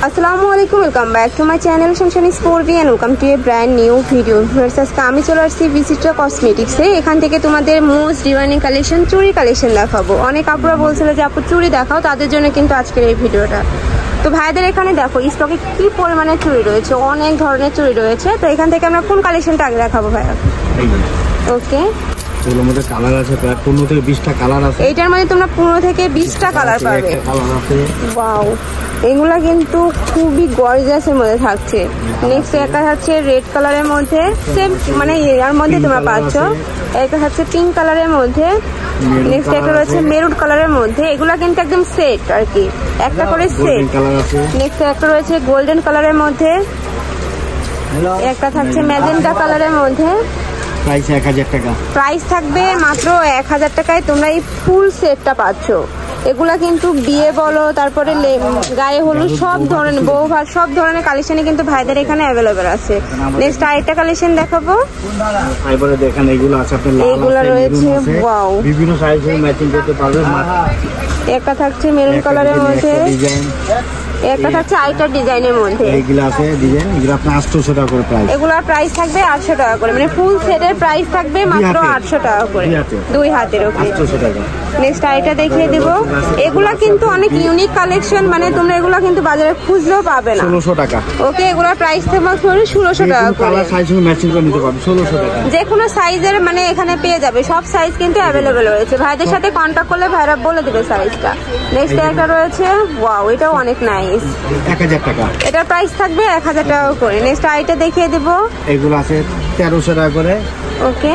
আসসালামু আলাইকুম, welcome back to my channel Shanshani sporty and welcome to a brand new video. আজকে আমি চলে আসছি বিচিত্রা কসমেটিক্সে। এখান থেকে তোমাদের মোস্ট ডিভাইনিং কালেকশন, চুড়ি কালেকশন দেখাবো। অনেক আপুরা বলছিল যে আপু চুড়ি দেখাও, তাদের জন্য কিন্তু আজকের এই ভিডিওটা। তো ভাইদের এখানে দেখো স্টকে কি পরিমাণে চুড়ি রয়েছে, অনেক ধরনের চুড়ি রয়েছে। তো এখান থেকে আমরা কোন কালেকশনটা আগে দেখাবো ভাইয়া? ওকে, এগুলোর মধ্যে কালার আছে প্রায় 15 থেকে 20টা কালার আছে। এইটার মধ্যে তোমরা 15 থেকে 20টা কালার পাবে। ওয়াও, এগুলা কিন্তু খুবই গর্জিয়াসের মধ্যে থাকছে। নেক্সট একটা থাকছে রেড কালারের মধ্যে, সেম মানে এর মধ্যে তোমরা পাচ্ছ। একটা থাকছে পিঙ্ক কালারের মধ্যে, নেক্সট একটা রয়েছে মেরুন কালারের মধ্যে। এগুলা কিন্তু একদম সেট আর কি, একটা করে সেট। নেক্সট একটা রয়েছে গোল্ডেন কালারের মধ্যে, একটা থাকছে ম্যাজেন্টা কালারের মধ্যে। প্রাইস 1000 টাকা। প্রাইস থাকবে মাত্র 1000 টাকায় তোমরা এই ফুল সেটটা পাচ্ছ। এগুলা কিন্তু বিয়ে বলো, তারপরে গায়ে হলুদ, সব ধরনের বউ ভাত, সব ধরনের কালেকশনই কিন্তু ভাইদের এখানে অ্যাভেলেবেল আছে। নেক্সট আরেকটা কালেকশন দেখাবো। ফাইবারে দেখেন এগুলো আছে, আপনার লাল এগুলা রয়েছে। ওয়াও, বিভিন্ন সাইজে ম্যাচিং করতে পারবেন। একটা থাকছে মেরুন কালারের মধ্যে, একটা থাকছে আইটার ডিজাইনের মধ্যে। এগুলো আছে ডিজাইন, এগুলো আপনার 800 টাকা করে প্রাইস। এগুলোর প্রাইস থাকবে 800 টাকা করে, মানে ফুল সেটের প্রাইস থাকবে মাত্র 800 টাকা করে, দুই হাতের। ওকে, 800 টাকা। নেক্সট আইটা দেখিয়ে দেব। এগুলা কিন্তু অনেক ইউনিক কালেকশন, মানে তোমরা এগুলা কিন্তু বাজারে খুঁজলেও পাবে না। 1600 টাকা। ওকে, এগুলোর প্রাইস থাকবে 1600 টাকা করে। কালার সাইজ ম্যাচিং করে নিতে পারবেন 1600 টাকা। যে কোনো সাইজের মানে এখানে পেয়ে যাবে, সব সাইজ কিন্তু অ্যাভেলেবেল রয়েছে। ভাইদের সাথে কন্ট্যাক্ট করলে ভাইরা বলে দেবে সাইজটা। নেক্সট একটা রয়েছে, ওয়াও, এটাও অনেক নাইস, 1000 টাকা। এটার প্রাইস থাকবে 1000 টাকা করে। নেক্সট আইটা দেখিয়ে দেব। এগুলো আছে 1300 টাকা করে। ওকে,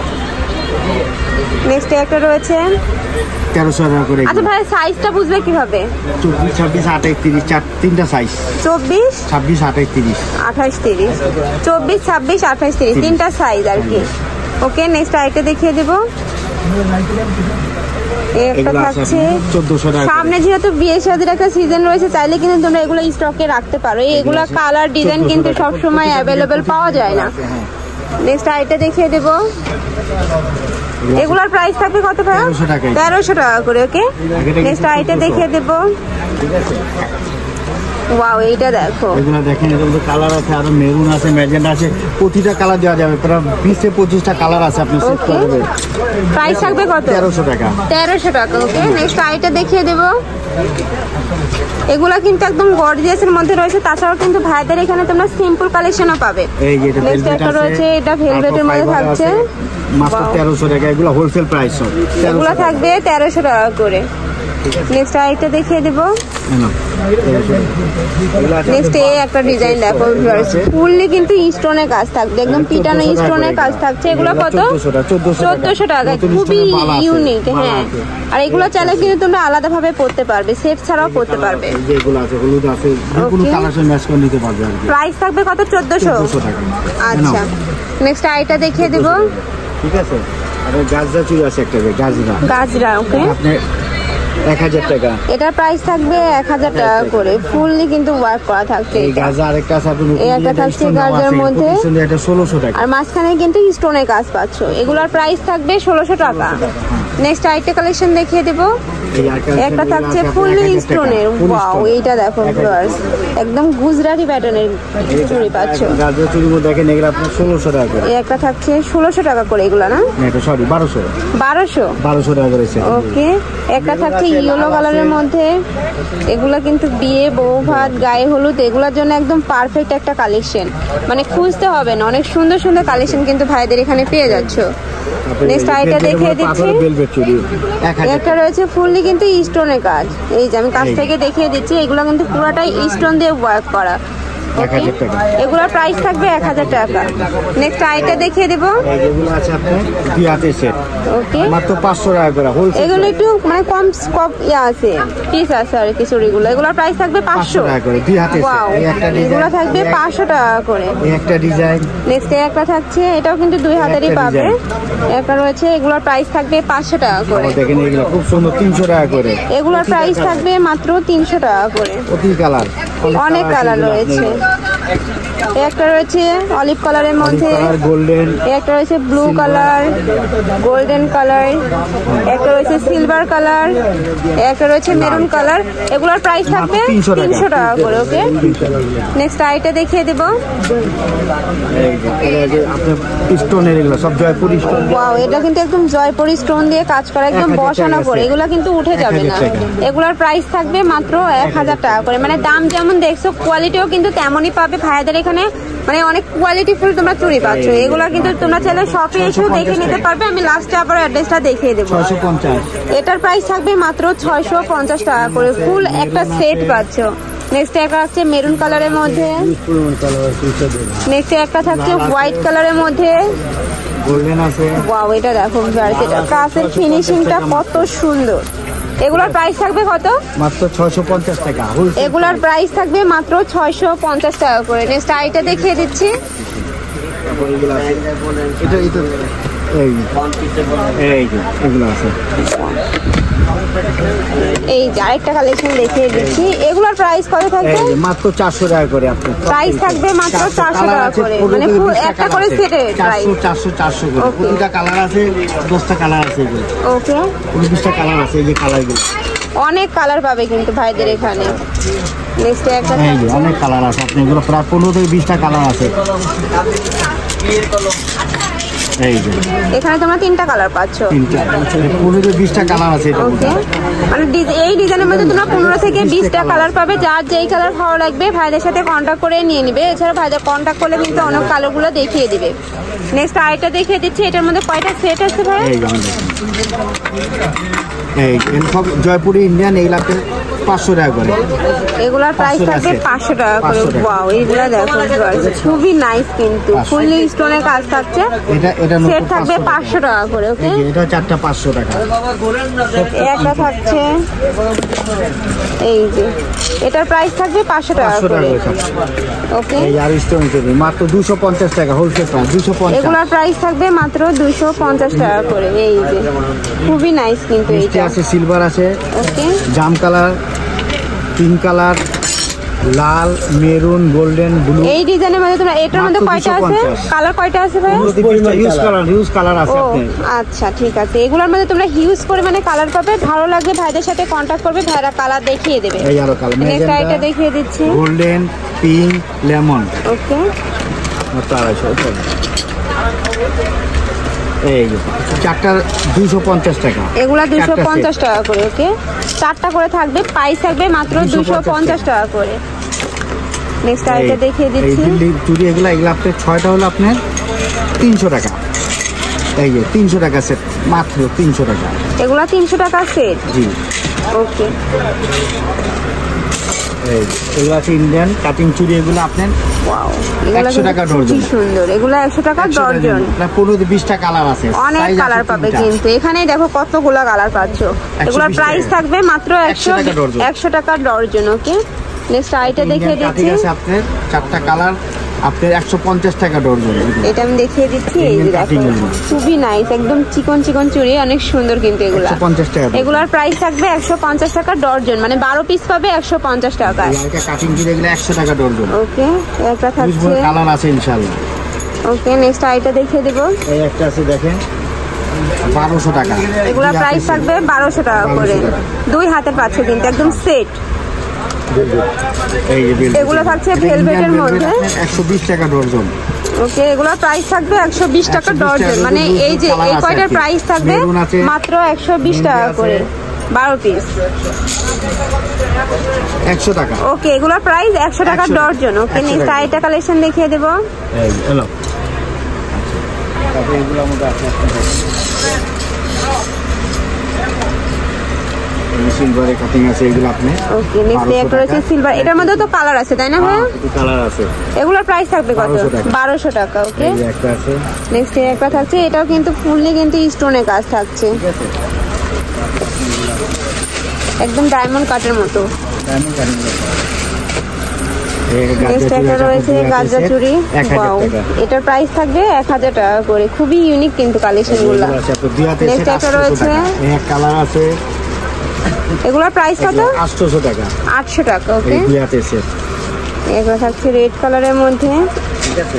নেক্সট একটা রয়েছে 1300 টাকা করে। আচ্ছা ভাই, সাইজটা বুঝবে কিভাবে? 24, 26, 28, 30, তিনটা সাইজ। 24, 26, 28, 30, 28, 30, 24, 26, 28, 30, তিনটা সাইজ আর কি। ওকে, নেক্সট আইটা দেখিয়ে দেব। একটা থাকছে 1400 টাকা। সামনে যেহেতু বিয়ে শাদীর একটা সিজন রয়েছে, চাইলে কিন্তু তোমরা এগুলো স্টকে রাখতে পারো। এগুলা কালার ডিজাইন কিন্তু সবসময় অ্যাভেলেবেল পাওয়া যায় না। নেক্সট আইটা দেখিয়ে দেব। এগুলার প্রাইস থাকবে কত ভাই? 1300 টাকা করে। ওকে, নেক্সট আইটা দেখিয়ে দেব। ওয়াও, এইটা দেখো। এগুলো দেখেন, এর মধ্যে কালার আছে, আর মেরুন আছে, ম্যাজেন্টা আছে। প্রতিটা কালার দেওয়া যাবে, প্রায় 20 থেকে 25টা কালার আছে। আপনি সেট করে দেবেন। প্রাইস থাকবে কত? 1300 টাকা। 1300 টাকা। ওকে, নেক্সট আইটা দেখিয়ে দেব। এগুলা কিন্তু একদম গর্জিয়াসের মধ্যে রয়েছে। তাছাড়াও কিন্তু ভাইদের এখানে তোমরা সিম্পল কালেকশনও পাবে। নেক্সট একটা রয়েছে, এটা ভেলভেটের মধ্যে থাকছে মাত্র 1300 টাকা। এগুলো হোলসেল প্রাইস সব। এগুলো থাকবে 1300 টাকা করে। নেক্সট আইটা দেখিয়ে দেব। নেক্সট একটা ডিজাইন দেখো, ফুললি কিন্তু স্টোনের কাজ থাকবে, একদম পিটানো স্টোনের কাজ থাকছে। এগুলো কত? 1400 টাকা। খুবই ইউনিক। হ্যাঁ, আর এগুলো চাইলে কিন্তু তোমরা আলাদা ভাবে পরতে পারবে, সেট ছাড়াও পরতে পারবে। যেগুলো আছে হলুদ আছে, যেকোনো কালার সঙ্গে ম্যাচ করে নিতে পারবে আর কি। প্রাইস থাকবে কত? 1400 টাকা। আচ্ছা, নেক্সট আইটা দেখিয়ে দেব। ঠিক আছে, আর গাজরা চুড়ি আছে একটা, গাজরা। ওকে, আপনি 1000 টাকা। এটার প্রাইস থাকবে 1000 টাকা করে। ফুললি কিন্তু ওয়ার্ক করা থাকছে। এই গাজরা আরেকটা আছে, আপনি একটা থাকছে গাজরার মধ্যে, এটা 1600 টাকা। আর মাঝখানে কিন্তু স্টোনের কাজ পাচ্ছ। এগুলোর প্রাইস থাকবে 1600 টাকা। নেক্সট আইটা কালেকশন দেখিয়ে দেব। একটা থাকছে ফুললি স্টোনের। ওয়াও, এইটা দেখো ভিউয়ার্স, একদম গুজরাটি প্যাটার্নের চুড়ি পাচ্ছ। গাজরা চুড়ি মধ্যে দেখেন, এগুলো আপনার 1600 টাকা করে। একটা থাকছে 1600 টাকা করে। এগুলো না, এটা সরি 1200 টাকা করে। ওকে, একটা থাকছে ইয়েলো কালারের মধ্যে। এগুলা কিন্তু বিয়ে, বউ ভাত, গায়ে হলুদ, এগুলোর জন্য একদম পারফেক্ট একটা কালেকশন। মানে খুঁজতে হবে না, অনেক সুন্দর সুন্দর কালেকশন কিন্তু ভাইদের এখানে পেয়ে যাচ্ছ। নেক্সট আইটা দেখিয়ে দিচ্ছি। একটা রয়েছে ফুললি কিন্তু স্টোনের কাজ। এই যে আমি কাছ থেকে দেখিয়ে দিচ্ছি, এগুলো কিন্তু পুরোটাই স্টোন দিয়ে ওয়ার্ক করা। এগুলোর প্রাইস থাকবে 1000 টাকা। নেক্সট আইটা দেখিয়ে দেব। এগুলো আছে আপনার বিয়াতে সেট। ওকে, মাত্র 500 টাকা করে হোলসেল। এগুলো একটু মানে কম স্কপ আছে, পিস আছে আর কি চুড়িগুলো। এগুলোর প্রাইস থাকবে 500 টাকা করে বিয়াতে সেট। ওয়াও, এগুলো থাকবে 500 টাকা করে। এই একটা ডিজাইন। নেক্সট একটা থাকছে, এটাও কিন্তু দুই হাতেরই পাবে। একটা রয়েছে, এগুলোর প্রাইস থাকবে 500 টাকা করে। দেখেন এগুলো খুব সুন্দর, 300 টাকা করে। এগুলোর প্রাইস থাকবে মাত্র 300 টাকা করে। প্রতি কালার, অনেক কালার রয়েছে। এই একটা রয়েছে অলিভ কালারের মধ্যে, গোল্ডেন, এই একটা রয়েছে ব্লু কালার, গোল্ডেন কালার, একটা রয়েছে সিলভার কালার, একটা রয়েছে মেরুন কালার। এগুলোর প্রাইস থাকবে 300 টাকা করে। ওকে, নেক্সট আইটা দেখিয়ে দেব। স্টোনের এগুলো সব জয়পুরি স্টোন। ওয়াও, এটা কিন্তু একদম জয়পুরি স্টোন দিয়ে কাজ করা, একদম বসানো করে, এগুলো কিন্তু উঠে যাবে না। এগুলোর প্রাইস থাকবে মাত্র 1000 টাকা করে। মানে দাম যেমন দেখছো, কোয়ালিটিও কিন্তু তেমনই পাবে ভাইয়াদের এখানে, মানে অনেক কোয়ালিটি ফুল তোমরা চুড়ি পাচ্ছ। এগুলো কিন্তু তোমরা চাইলে শপে এসেও দেখে নিতে পারবে। আমি লাস্টে আবার অ্যাড্রেসটা দেখিয়ে দেবো। 650। এটার প্রাইস থাকবে মাত্র 650 টাকা করে, ফুল একটা সেট পাচ্ছ। নেক্সট একটা আছে মেরুন কালারের মধ্যে, নেক্সট একটা থাকছে হোয়াইট কালারের মধ্যে, গোল্ডেন আছে। ওয়াও, এটা দেখো এটা কাজের ফিনিশিংটা কত সুন্দর। এগুলোর প্রাইস থাকবে কত? মাত্র 650 টাকা। এগুলোর প্রাইস থাকবে মাত্র 650 টাকা করে। নেক্সট আইটা দেখিয়ে দিচ্ছি। এগুলো আছে, এই যে আরেকটা কালেকশন দেখিয়ে দিচ্ছি। এগুলোর প্রাইস কত থাকবে? মাত্র 400 টাকা করে। আপনার প্রাইস থাকবে মাত্র 400 টাকা করে, মানে ফুল একটা করে সেটের প্রাইস 400 করে। প্রতিটা কালার আছে, 10টা কালার আছে এগুলো। ওকে, 19টা কালার আছে। এই যে কালারগুলো অনেক কালার পাবে কিন্তু ভাইদের এখানে। নেক্সট একটা অনেক কালার আছে। আপনি এগুলো প্রায় 15 থেকে 20টা কালার আছে। এখানে তোমরা 3টা কালার পাচ্ছ, 15 থেকে 20টা কালার আছে। ওকে, মানে এই ডিজাইনের মধ্যে তোমরা 15 থেকে 20টা কালার পাবে। যার যেই কালার ভালো লাগবে ভাইদের সাথে কন্ট্যাক্ট করে নিয়ে নিবে। এছাড়া ভাইদের কন্ট্যাক্ট করলে কিন্তু অনেক কালারগুলো দেখিয়ে দিবে। নেক্সট আরেকটা দেখিয়ে দিচ্ছি। এটার মধ্যে কয়টা সেট আছে ভাই? সব জয়পুরি ইন্ডিয়ান, এইগুলাতে 500 টাকা করে। এগুলার প্রাইস থাকবে 500 টাকা করে। ওয়াও, এইগুলা দেখো খুবই নাইস, কিন্তু ফুললি স্টোনের কাজ থাকছে। এটা সেট থাকবে 500 টাকা করে। ওকে, এটা চারটা 500 টাকা। একটা থাকছে এই যে, এটার প্রাইস থাকবে 500 টাকা করে। ওকে, আর স্টোন মাত্র 250 টাকা হোলসেল প্রাইস 250। এগুলোর প্রাইস থাকবে মাত্র 250 টাকা করে। এই যে খুবই নাইস কিন্তু। এইটা আছে সিলভার আছে, ওকে, জাম কালার, পিঙ্ক কালার, লাল, মেরুন, গোল্ডেন, ব্লু। এই ডিজাইনের মধ্যে তোমরা এটার মধ্যে কয়টা আছে কালার? কয়টা আছে ভাই? হিউজ কালার আছে আপনাদের। আচ্ছা, ঠিক আছে। এগুলোর মধ্যে তোমরা হিউজ পরিমাণে কালার পাবে। ভালো লাগবে ভাইদের সাথে কন্টাক্ট করবে, ভাইরা কালার দেখিয়ে দেবে। এই আরো কালার, নেক্সট আইটা দেখিয়ে দিচ্ছি। Golden, pink, lemon. ওকে, মাত্র 250। এই চারটা 250 টাকা। এগুলা 250 টাকা করে। ওকে, 4টা করে থাকবে, প্রাইস থাকবে মাত্র 250 টাকা করে। নেক্সট আইটা দেখিয়ে দিচ্ছি। চুড়ি এগুলা আপনার 6টা হলো আপনার 300 টাকা। এই যে 300 টাকা সেট, মাত্র 300 টাকা। এগুলা 300 টাকা সেট। জি, ওকে। এগুলো আছে ইন্ডিয়ান কাটিং চুড়ি। এগুলো আপনার ওয়াও, 100 টাকা ডজন। সুন্দর, এগুলো 100 টাকা ডজন। 15-20টা কালার আছে, অনেক কালার পাবে কিন্তু। এখানে দেখো কতগুলো কালার পাচ্ছ। এগুলোর প্রাইস থাকবে মাত্র 100 টাকা ডজন। ওকে, নেক্সট আইটা দেখিয়ে দিচ্ছি। আপনার 4টা কালার আপনার 150 টাকা ডজন। এটা আমি দেখিয়ে দিচ্ছি। এই যে দেখো খুবই নাইস, একদম চিকন চিকন চুড়ি, অনেক সুন্দর কিন্তু এগুলা। 150 টাকা। এগুলার প্রাইস থাকবে 150 টাকা ডজন, মানে 12 পিস পাবে 150 টাকা। এটা কাটিং চুড়ি, এগুলো 100 টাকা ডজন। ওকে, একটা থাকছে, কালার আছে ইনশাআল্লাহ। ওকে, নেক্সট আইটা দেখিয়ে দেব। এই একটা আছে দেখেন 1200 টাকা। এগুলার প্রাইস থাকবে 1200 টাকা করে। 2 হাতের পাচ্ছে কিন্তু একদম সেট। এগুলো থাকছে ভেলভেটের মধ্যে, 120 টাকা ডজন। ওকে, এগুলোর প্রাইস থাকবে 120 টাকা ডজন। মানে এই যে এই কয়টার প্রাইস থাকবে মাত্র 120 টাকা করে, 12 পিস 100 টাকা। ওকে, এগুলোর প্রাইস 100 টাকা ডজন। ওকে, নেক্সট আইটা কালেকশন দেখিয়ে দেব। সিলভারে কাটিং আছে এগুলো আপনি। ওকে, নেক্সট একটা রয়েছে সিলভার। এটার মধ্যে তো কালার আছে তাই না ভাই? কালার আছে। এগুলোর প্রাইস থাকবে কত? 1200 টাকা। ওকে, এই একটা আছে। নেক্সট একটা থাকছে, এটাও কিন্তু ফুললি কিন্তু স্টোনে কাজ থাকছে, একদম ডায়মন্ড কাটের মতো। নেক্সট একটা রয়েছে গাজরা চুড়ি। ওয়াও, এটার প্রাইস থাকবে 1000 টাকা করে। খুবই ইউনিক কিন্তু কালেকশনগুলো। নেক্সট একটা রয়েছে, এক কালার আছে। এগুলোর প্রাইস কত? 800 টাকা। 800 টাকা। ওকে, এগুলো থাকছে রেড কালারের মধ্যে। ঠিক আছে,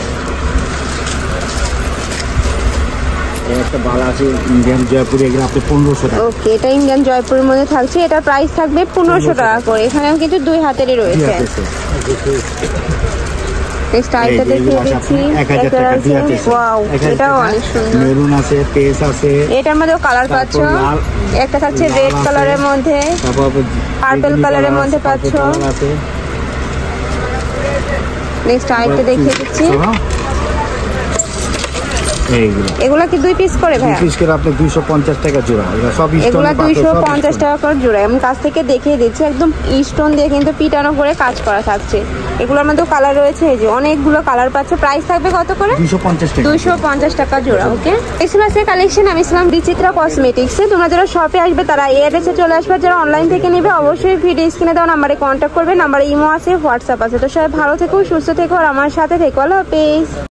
একটা বালা আছে ইন্ডিয়ান জয়পুরি, এগুলো আপনি 1500 টাকা। ওকে, এটা ইন্ডিয়ান জয়পুরের মধ্যে থাকছে, এটার প্রাইস থাকবে 1500 টাকা করে। এখানেও কিন্তু 2 হাতেরই রয়েছে। নেক্সট আইটা দেখিয়ে দিচ্ছি, 1000 টাকা 2 হাতে। ওয়াও, এটাও অনেক সুন্দর। মেরুন আছে, পেস আছে, এটার মধ্যেও কালার পাচ্ছ, একটা থাকছে রেড কালারের মধ্যে, তারপর পার্পল কালারের মধ্যে পাচ্ছ। নেক্সট আইটা দেখিয়ে দিচ্ছি, এগুলা কি 2 পিস করে ভাইয়া? 2 পিস করে আপনি 250 টাকা জোড়া। এগুলা সব স্টোন, এগুলা 250 টাকা করে জোড়া। আমি কাছ থেকে দেখিয়ে দিচ্ছি, একদম স্টোন দিয়ে কিন্তু পিটানো করে কাজ করা থাকছে। এগুলোর মধ্যে কালার রয়েছে, এই যে অনেকগুলো কালার পাচ্ছে। প্রাইস থাকবে কত করে? 250 টাকা। 250 টাকা জোড়া। ওকে, এক্সপ্রেসের কালেকশন আমি ছিলাম বিচিত্রা কসমেটিক্সে। তোমরা যারা শপে আসবে তারা এই অ্যাড্রেসে চলে আসবে, যারা অনলাইন থেকে নেবে অবশ্যই ভিডিও স্ক্রিনে দেওয়া নাম্বারে কন্ট্যাক্ট করবে। নাম্বারে ইমো আছে, হোয়াটসঅ্যাপ আছে। তো সবাই ভালো থেকো, সুস্থ থেকো, আর আমার সাথে থেকো। আল্লাহ হাফেজ।